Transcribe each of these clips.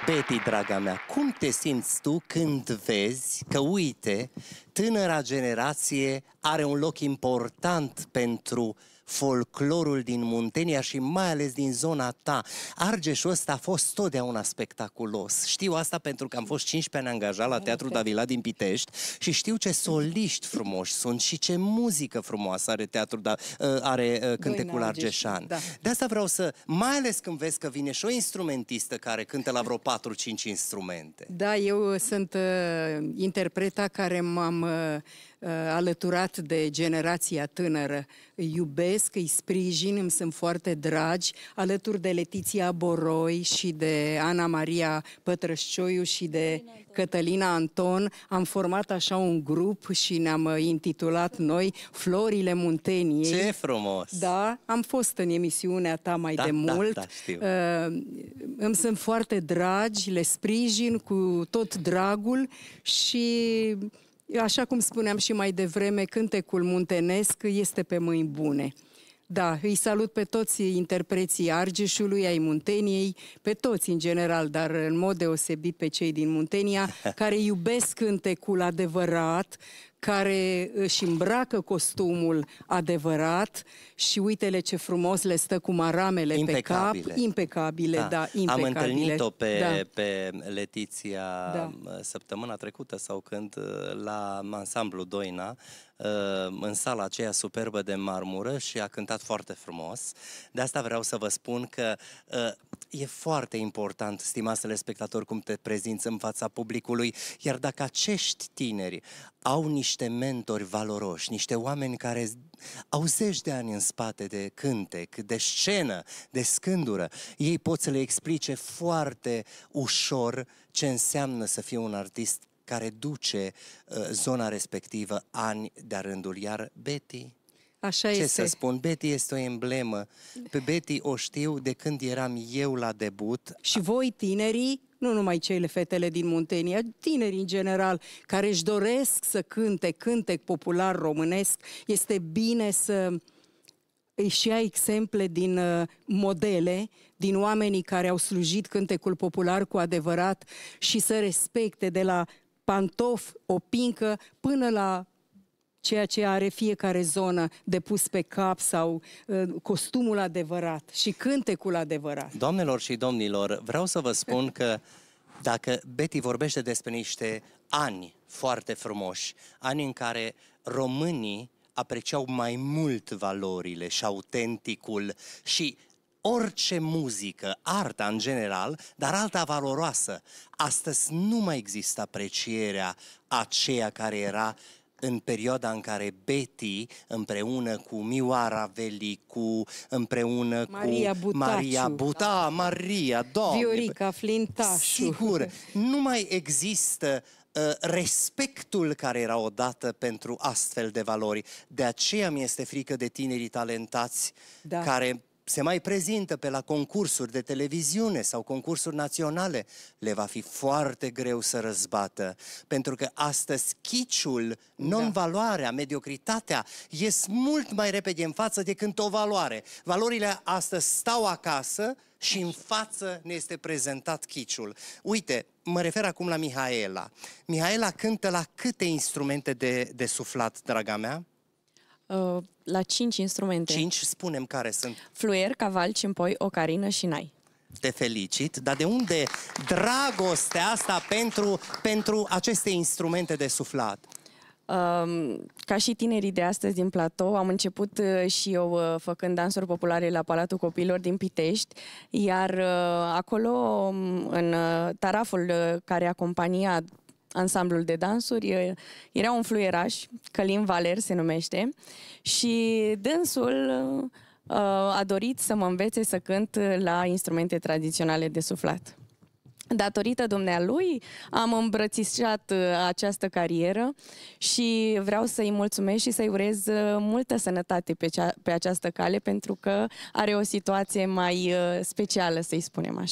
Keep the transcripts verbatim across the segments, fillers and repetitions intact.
Betty, draga mea, cum te simți tu când vezi că, uite, tânăra generație are un loc important pentru folclorul din Muntenia și mai ales din zona ta? Argeșul ăsta a fost totdeauna spectaculos. Știu asta pentru că am fost cincisprezece ani angajat la Teatrul Davila din Pitești și știu ce soliști frumoși sunt și ce muzică frumoasă are teatrul, da, are cântecul argeșan. Da. De asta vreau să, mai ales când vezi că vine și o instrumentistă care cântă la vreo patru cinci instrumente. Da, eu sunt uh, interpreta care m-am uh, alăturat de generația tânără. Îi iubesc, îi sprijin, îmi sunt foarte dragi, alături de Letiția Boroi și de Ana Maria Pătrășcioiu și de Cătălina Anton. Am format așa un grup și ne-am intitulat noi Florile Munteniei. Ce frumos! Da, am fost în emisiunea ta mai da, de mult. Da, da, știu. Uh, îmi sunt foarte dragi, le sprijin cu tot dragul și... Așa cum spuneam și mai devreme, cântecul muntenesc este pe mâini bune. Da, îi salut pe toți interpreții Argeșului, ai Munteniei, pe toți în general, dar în mod deosebit pe cei din Muntenia, care iubesc cântecul adevărat, care își îmbracă costumul adevărat și uite-le ce frumos le stă cu maramele impecabile. pe cap. Impecabile, da, da impecabile. Am întâlnit-o pe, da. pe Letiția da. săptămâna trecută sau când la ansamblu Doina, în sala aceea superbă de marmură și a cântat foarte frumos. De asta vreau să vă spun că e foarte important, stimați telespectatori, cum te prezinți în fața publicului, iar dacă acești tineri au niște mentori valoroși, niște oameni care au zeci de ani în spate de cântec, de scenă, de scândură, ei pot să le explice foarte ușor ce înseamnă să fie un artist care duce uh, zona respectivă ani de-a rândul. Iar Betty, așa ce este. să spun, Betty este o emblemă. Pe Betty o știu de când eram eu la debut. Și voi, tinerii, nu numai cele fetele din Muntenia, tinerii în general, care își doresc să cânte cântec popular românesc, este bine să își ia exemple din uh, modele, din oamenii care au slujit cântecul popular cu adevărat și să respecte de la pantof, o pincă, până la ceea ce are fiecare zonă de pus pe cap sau uh, costumul adevărat și cântecul adevărat. Doamnelor și domnilor, vreau să vă spun că dacă Betty vorbește despre niște ani foarte frumoși, ani în care românii apreciau mai mult valorile și autenticul și orice muzică, arta în general, dar alta valoroasă. Astăzi nu mai există aprecierea aceea care era în perioada în care Betty, împreună cu Mioara Velicu, împreună Maria cu Butaciu, Maria Buta, da, Maria, Doamne, Viorica Flintașu. Sigur, nu mai există uh, respectul care era odată pentru astfel de valori. De aceea mi este frică de tinerii talentați, da, care se mai prezintă pe la concursuri de televiziune sau concursuri naționale. Le va fi foarte greu să răzbată, pentru că astăzi chiciul, non-valoarea, mediocritatea ies mult mai repede în față decât o valoare. Valorile astăzi stau acasă și în față ne este prezentat chiciul. Uite, mă refer acum la Mihaela. Mihaela cântă la câte instrumente de, de suflat, draga mea? Uh, la cinci instrumente. Cinci? Spunem care sunt. Fluier, caval, cimpoi, ocarină și nai. Te felicit, dar de unde dragostea asta pentru, pentru aceste instrumente de suflat? Uh, ca și tinerii de astăzi din platou, am început uh, și eu uh, făcând dansuri populare la Palatul Copiilor din Pitești, iar uh, acolo, în uh, taraful uh, care acompania ansamblul de dansuri, era un fluieraș, Călin Valer se numește, și dânsul uh, a dorit să mă învețe să cânt la instrumente tradiționale de suflat. Datorită dumnealui am îmbrățișat această carieră și vreau să-i mulțumesc și să-i urez multă sănătate pe, cea, pe această cale, pentru că are o situație mai specială, să-i spunem așa.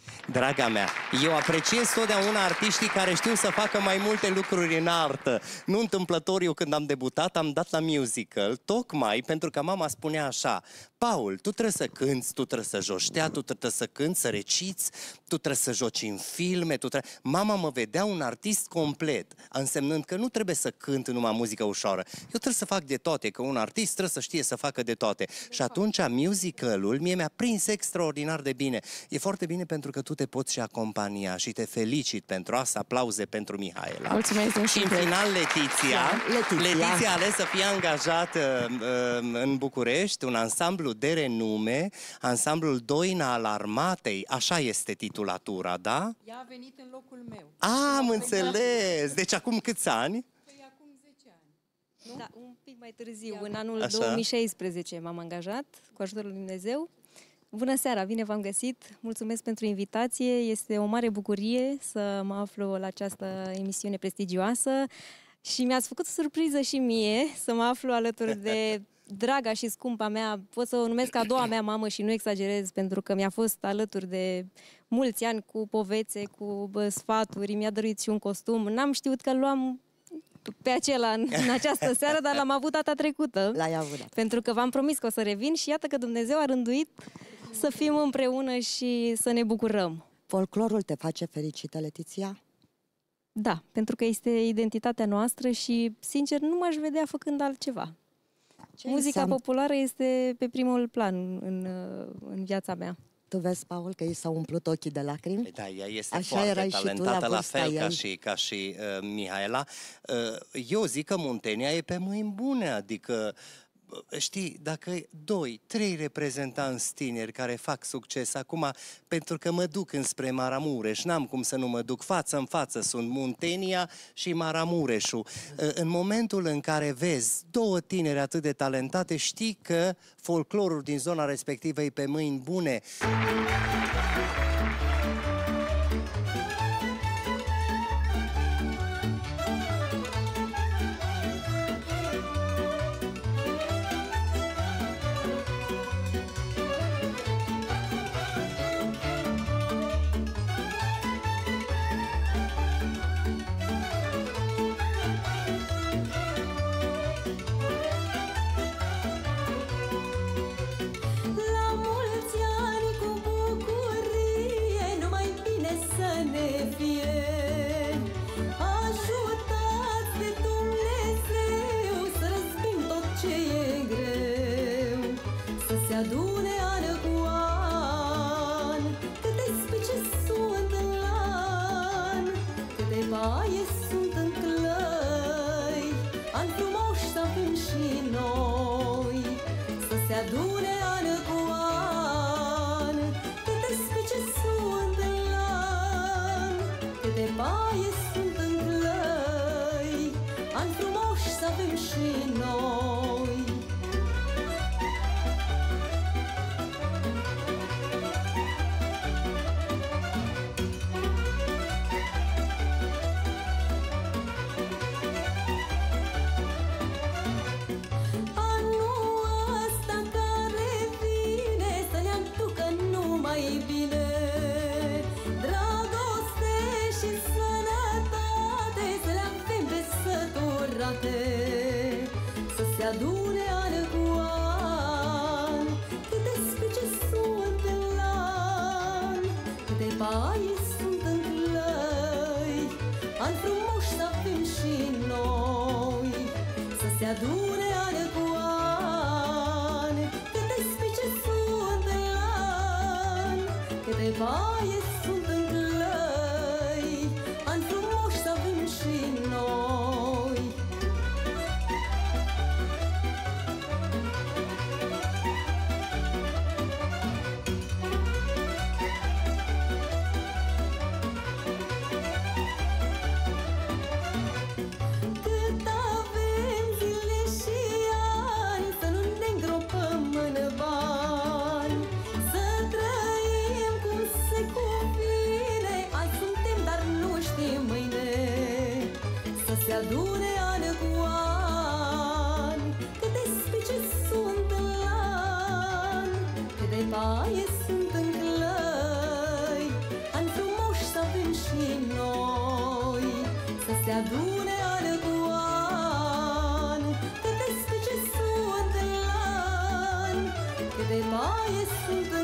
Draga mea, eu apreciez totdeauna artiștii care știu să facă mai multe lucruri în artă. Nu întâmplător, eu când am debutat am dat la musical, tocmai pentru că mama spunea așa: Paul, tu trebuie să cânți, tu trebuie să joci teatru, tu trebuie să cânți, să reciți, tu trebuie să joci în filme, tu trebuie... Mama mă vedea un artist complet, însemnând că nu trebuie să cânt numai muzică ușoară. Eu trebuie să fac de toate, că un artist trebuie să știe să facă de toate. Și atunci musicalul mie mi-a prins extraordinar de bine. E foarte bine pentru că tu te poți și acompania și te felicit pentru asta. Aplauze pentru Mihaela. Mulțumesc. Și în final Letiția. Letiția. Letiția a ales să fie angajată uh, în București, un ansamblu de renume, ansamblul Doina al Armatei, așa este titulatura, da? Ea a venit în locul meu. A, am înțeles! Deci acum câți ani? Păi acum zece ani. Da, un pic mai târziu, în anul Așa. două mii șaisprezece m-am angajat, cu ajutorul lui Dumnezeu. Bună seara, bine v-am găsit, mulțumesc pentru invitație, este o mare bucurie să mă aflu la această emisiune prestigioasă și mi-ați făcut surpriză și mie să mă aflu alături de draga și scumpa mea, pot să o numesc a doua mea mamă și nu exagerez, pentru că mi-a fost alături de mulți ani cu povețe, cu bă, sfaturi, mi-a dăruit și un costum, n-am știut că luam pe acela în, în această seară, dar l-am avut data trecută. L-ai avut. Pentru că v-am promis că o să revin și iată că Dumnezeu a rânduit să fim împreună și să ne bucurăm. Folclorul te face fericită, Letiția? Da, pentru că este identitatea noastră și, sincer, nu m-aș vedea făcând altceva. Ce Muzica înseamnă? populară este pe primul plan în, în viața mea. Tu vezi, Paul, că i s-au umplut ochii de lacrimi? Da, ea este Așa foarte erai și tu talentată, la la vârsta fel ca ei. și, ca și uh, Mihaela. Uh, eu zic că Muntenia e pe mâini bune, adică știi, dacă doi, trei reprezentanți tineri care fac succes acum, pentru că mă duc înspre Maramureș, n-am cum să nu mă duc, față în față sunt Muntenia și Maramureșul. În momentul în care vezi două tineri atât de talentate, știi că folclorul din zona respectivă e pe mâini bune. adune an cu an, câte spice sunt în an, câte paie sunt în